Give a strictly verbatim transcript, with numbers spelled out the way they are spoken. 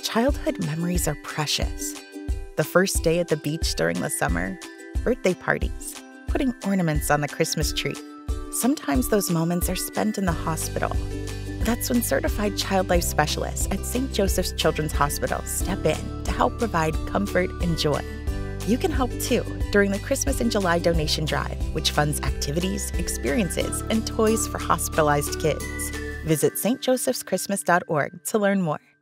Childhood memories are precious. The first day at the beach during the summer, birthday parties, putting ornaments on the Christmas tree. Sometimes those moments are spent in the hospital. That's when certified child life specialists at Saint Joseph's Children's Hospital step in to help provide comfort and joy. You can help too during the Christmas in July donation drive, which funds activities, experiences, and toys for hospitalized kids. Visit s t josephs christmas dot org to learn more.